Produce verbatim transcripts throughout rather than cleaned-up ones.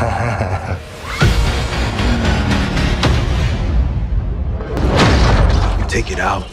You take it out.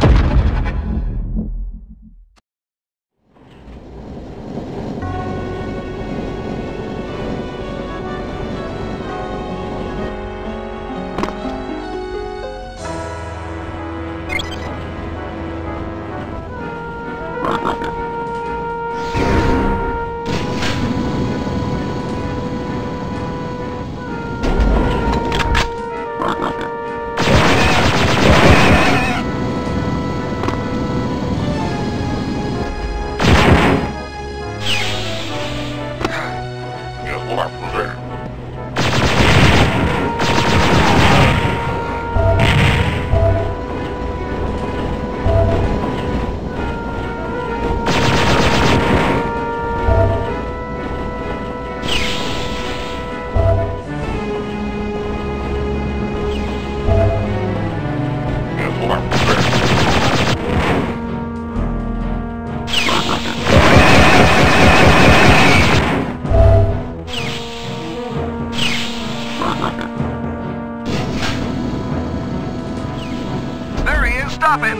Stop him!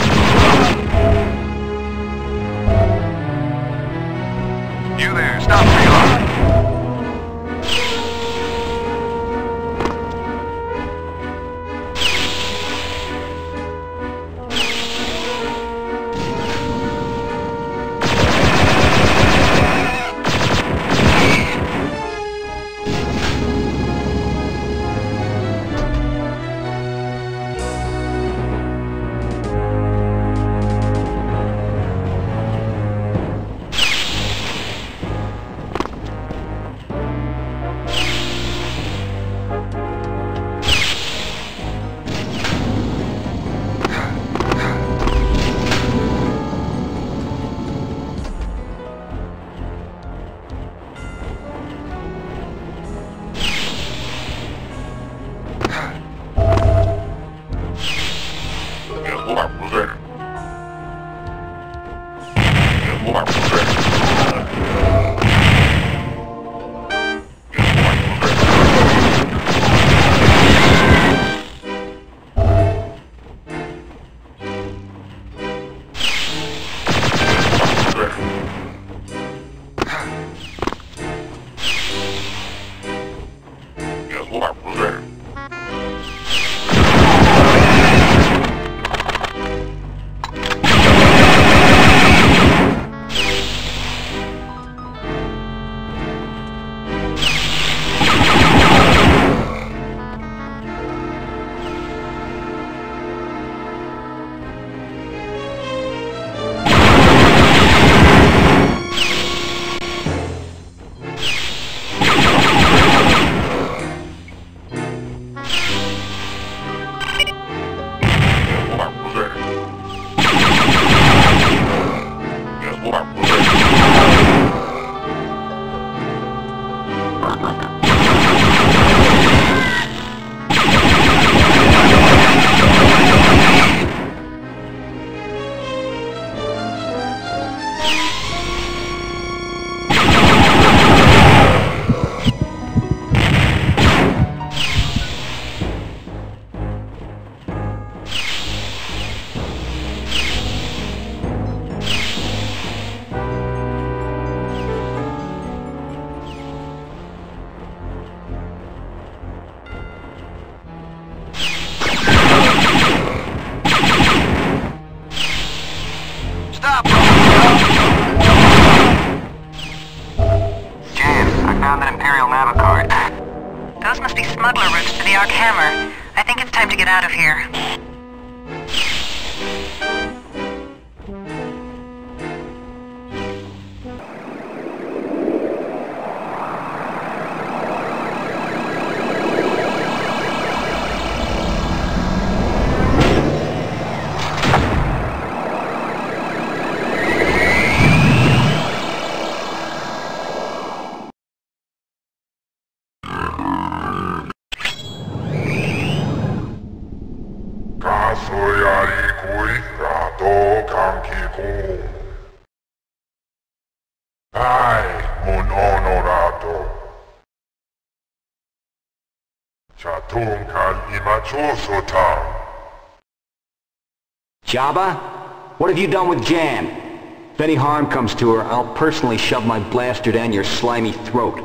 You there, stop where you are. Those must be smuggler routes to the Ark Hammer. I think it's time to get out of here. Jabba? What have you done with Jan? If any harm comes to her, I'll personally shove my blaster down your slimy throat.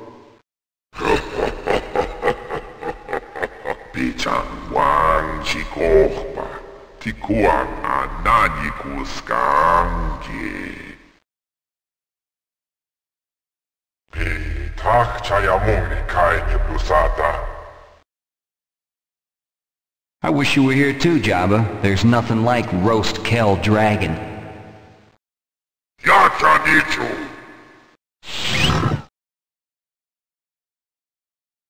Bichang wang chikokpa, tikuang ananiku skangi. Pe tak chayamuni kai pusata. I wish you were here too, Jabba. There's nothing like roast Kel Dragon. Yachanichu!